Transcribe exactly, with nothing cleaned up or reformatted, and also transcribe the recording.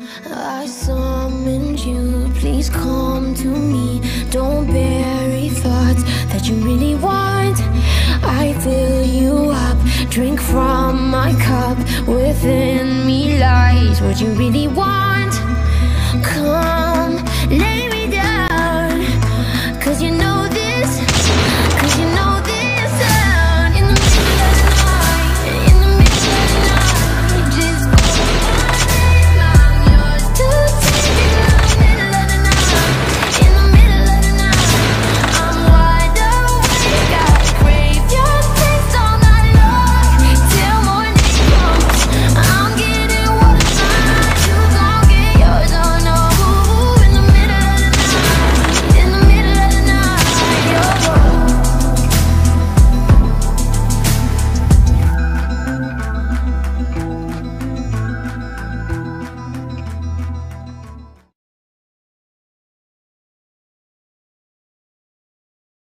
I summoned you, please come to me. Don't bury thoughts that you really want. I fill you up, drink from my cup. Within me lies what you really want. Come, let